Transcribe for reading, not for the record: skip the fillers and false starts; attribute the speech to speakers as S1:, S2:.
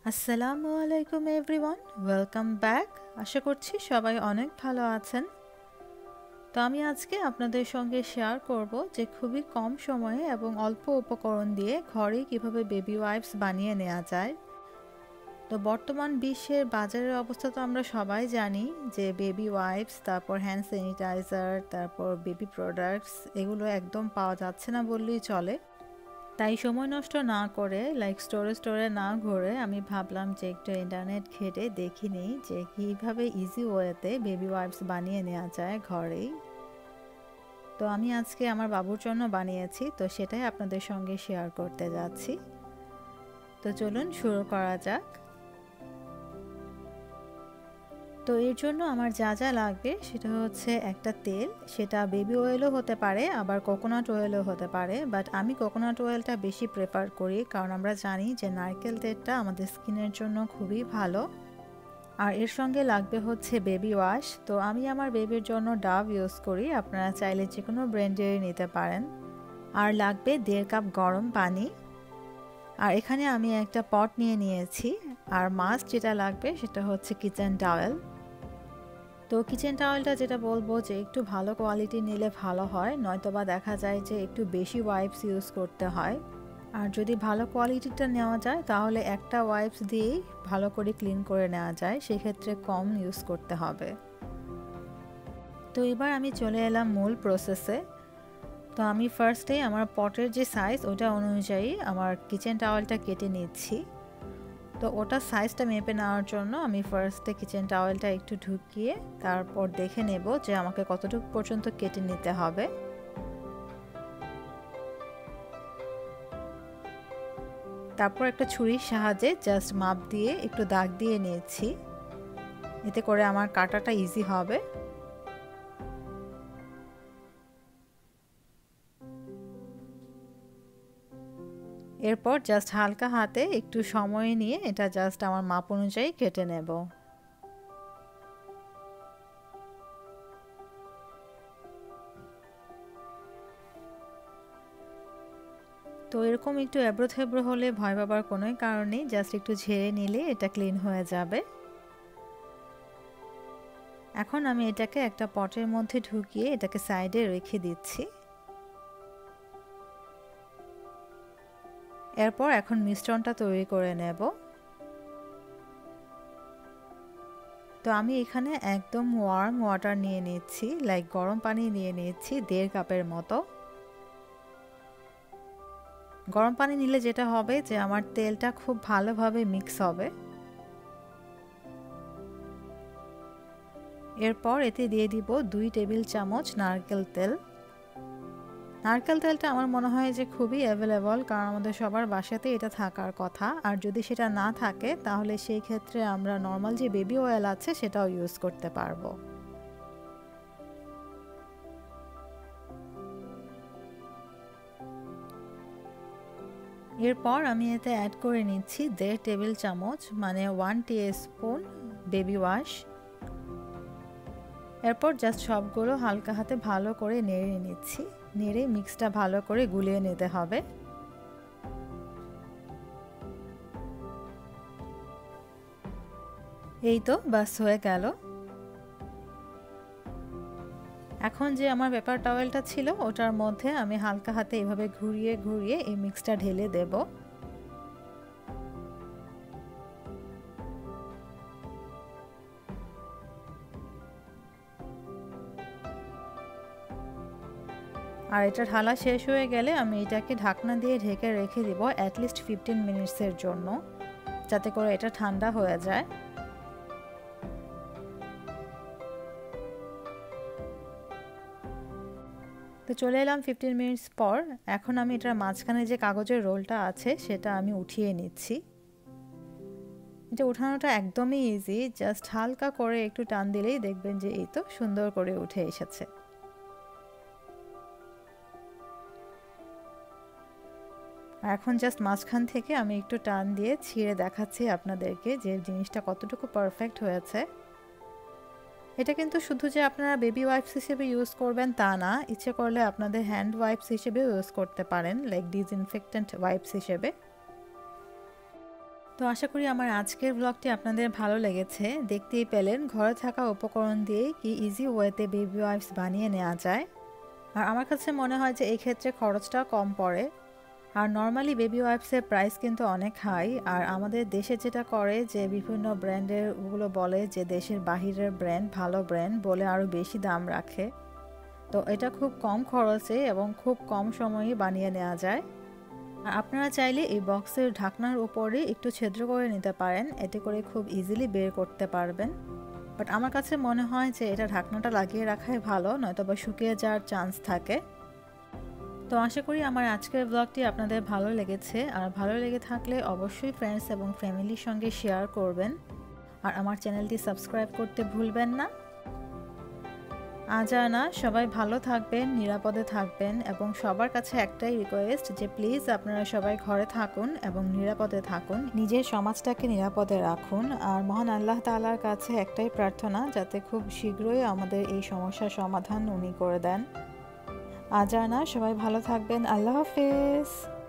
S1: আসসালামু আলাইকুম everyone, welcome back. আশা করছি সবাই অনেক ভালো আছেন। তো আমি আজকে আপনাদের সঙ্গে শেয়ার করব যে খুবই কম সময়ে এবং অল্প উপকরণ দিয়ে ঘরে কিভাবে বেবি ওয়াইপস বানিয়ে নেওয়া যায়। তো বর্তমান বিশ্বের বাজারের অবস্থা তো আমরা সবাই জানি যে বেবি ওয়াইপস, তারপর হ্যান্ড স্যানিটাইজার, তারপর বেবি প্রোডাক্টস এগুলো একদম পাওয়া যাচ্ছে না বললেই চলে। তাই সময় নষ্ট না করে স্টোরে না ঘুরে আমি ভাবলাম যে একটু ইন্টারনেট ঘেটে দেখি নিই যে কীভাবে ইজি ওয়েতে বেবি ওয়াইপস বানিয়ে নেওয়া যায় ঘরেই। তো আমি আজকে আমার বাবুর জন্য বানিয়েছি, তো সেটাই আপনাদের সঙ্গে শেয়ার করতে যাচ্ছি। তো চলুন শুরু করা যাক। তো এর জন্য আমার যা যা লাগবে সেটা হচ্ছে একটা তেল, সেটা বেবি অয়েলও হতে পারে আবার কোকোনাট অয়েলও হতে পারে, বাট আমি কোকোনাট অয়েলটা বেশি প্রেফার করি কারণ আমরা জানি যে নারকেল তেলটা আমাদের স্কিনের জন্য খুবই ভালো। আর এর সঙ্গে লাগবে হচ্ছে বেবি ওয়াশ। তো আমি আমার বেবির জন্য ডাভ ইউজ করি, আপনারা চাইলে যে কোনো ব্র্যান্ডেরই নিতে পারেন। আর লাগবে 1.5 কাপ গরম পানি। আর এখানে আমি একটা পট নিয়ে নিয়েছি। আর মাস্ট যেটা লাগবে সেটা হচ্ছে কিচেন টাওয়েল। তো কিচেন টাওয়েলটা যেটা বলবো যে একটু ভালো কোয়ালিটি নিলে ভালো হয়, নয়তোবা দেখা যায় যে একটু বেশি ওয়াইপস ইউজ করতে হয়। আর যদি ভালো কোয়ালিটিটা নেওয়া যায় তাহলে একটা ওয়াইপস দিয়েই ভালো করে ক্লিন করে নেওয়া যায়, সেক্ষেত্রে কম ইউজ করতে হবে। তো এবার আমি চলে এলাম মূল প্রসেসে। তো আমি ফার্স্টে আমার পটের যে সাইজ ওটা অনুযায়ী আমার কিচেন টাওয়েলটা কেটে নিচ্ছি। তো ওটা সাইজটা মেপে নেওয়ার জন্য আমি ফার্স্টে কিচেন টাওয়েলটা একটু ঢুকিয়ে তারপর দেখে নেব যে আমাকে কতটুকু পর্যন্ত কেটে নিতে হবে। তারপর একটা ছুরির সাহায্যে জাস্ট মাপ দিয়ে একটু দাগ দিয়ে নিয়েছি, এতে করে আমার কাটাটা ইজি হবে। এরপর জাস্ট হালকা হাতে একটু সময় নিয়ে এটা জাস্ট আমার মাপ অনুযায়ী কেটে নেব। তো এরকম একটু এবড়ো থেবড়ো হলে ভয় পাবার কোনো কারণ নেই, জাস্ট একটু ঝেড়ে নিলে এটা ক্লিন হয়ে যাবে। এখন আমি এটাকে একটা পটের মধ্যে ঢুকিয়ে এটাকে সাইডে রেখে দিচ্ছি। এরপর এখন মিশ্রণটা তৈরি করে নেব। তো আমি এখানে একদম ওয়ার্ম ওয়াটার নিয়ে নিচ্ছি, গরম পানি নিয়ে নিচ্ছি 1.5 কাপের মতো। গরম পানি নিলে যেটা হবে যে আমার তেলটা খুব ভালোভাবে মিক্স হবে। এরপর এতে দিয়ে দিব 2 টেবিল চামচ নারকেল তেল। নারকেল তেলটা আমার মনে হয় যে খুবই অ্যাভেলেবল, কারণ আমাদের সবার বাসাতে এটা থাকার কথা। আর যদি সেটা না থাকে তাহলে সেই ক্ষেত্রে আমরা নর্মাল যে বেবি অয়েল আছে সেটাও ইউজ করতে পারবো। এরপর আমি এতে অ্যাড করে নিচ্ছি 1.5 টেবিল চামচ মানে 1 টিস্পুন বেবি ওয়াশ। এরপর জাস্ট সবগুলো হালকা হাতে ভালো করে নেড়ে নিচ্ছি, নেড়ে মিক্সটা ভালো করে গুলিয়ে নিতে হবে। এই তো বাস হয়ে গেল। এখন যে আমার পেপার টাওয়েলটা ছিল ওটার মধ্যে আমি হালকা হাতে এভাবে ঘুরিয়ে ঘুরিয়ে এই মিক্সটা ঢেলে দেব। আর এটা ঢালা শেষ হয়ে গেলে আমি এটাকে ঢাকনা দিয়ে ঢেকে রেখে দিব অ্যাটলিস্ট 15 মিনিটসের জন্য, যাতে করে এটা ঠান্ডা হয়ে যায়। তো চলে এলাম 15 মিনিটস পর। এখন আমি এটার মাঝখানে যে কাগজের রোলটা আছে সেটা আমি উঠিয়ে নিচ্ছি। এটা উঠানোটা একদমই ইজি, জাস্ট হালকা করে একটু টান দিলেই দেখবেন যে এই তো সুন্দর করে উঠে এসেছে। আর এখন জাস্ট মাঝখান থেকে আমি একটু টান দিয়ে ছিঁড়ে দেখাচ্ছি আপনাদেরকে যে জিনিসটা কতটুকু পারফেক্ট হয়েছে। এটা কিন্তু শুধু যে আপনারা বেবি ওয়াইপস হিসেবে ইউজ করবেন তা না, ইচ্ছে করলে আপনাদের হ্যান্ড ওয়াইপস হিসেবেও ইউজ করতে পারেন, ডিসইনফেক্টেন্ট ওয়াইপস হিসেবে। তো তো আশা করি আমার আজকের ব্লগটি আপনাদের ভালো লেগেছে। দেখতেই পেলেন ঘরে থাকা উপকরণ দিয়ে কি ইজি ওয়েতে বেবি ওয়াইপস বানিয়ে নেওয়া যায়। আর আমার কাছে মনে হয় যে এই ক্ষেত্রে খরচটা কম পড়ে। আর নর্মালি বেবি ওয়াইপসের প্রাইস কিন্তু অনেক হাই। আর আমাদের দেশে যেটা করে যে বিভিন্ন ব্র্যান্ডের ওগুলো বলে যে দেশের বাহিরের ব্র্যান্ড ভালো ব্র্যান্ড বলে আরও বেশি দাম রাখে। তো এটা খুব কম খরচে এবং খুব কম সময়ে বানিয়ে নেওয়া যায়। আর আপনারা চাইলে এই বক্সের ঢাকনার উপরে একটু ছিদ্র করে নিতে পারেন, এতে করে খুব ইজিলি বের করতে পারবেন। বাট আমার কাছে মনে হয় যে এটা ঢাকনাটা লাগিয়ে রাখাই ভালো, নয়তো বা শুকিয়ে যাওয়ার চান্স থাকে। তো আশা করি আমার আজকের ব্লগটি আপনাদের ভালো লেগেছে। আর ভালো লেগে থাকলে অবশ্যই ফ্রেন্ডস এবং ফ্যামিলির সঙ্গে শেয়ার করবেন। আর আমার চ্যানেলটি সাবস্ক্রাইব করতে ভুলবেন না। আজ আর না, সবাই ভালো থাকবেন, নিরাপদে থাকবেন এবং সবার কাছে একটাই রিকোয়েস্ট যে প্লিজ আপনারা সবাই ঘরে থাকুন এবং নিরাপদে থাকুন, নিজের সমাজটাকে নিরাপদে রাখুন। আর মহান আল্লাহ তাআলার কাছে একটাই প্রার্থনা যাতে খুব শীঘ্রই আমাদের এই সমস্যার সমাধান উনি করে দেন। আজ আর না, সবাই ভালো থাকবেন। আল্লাহ হাফেজ।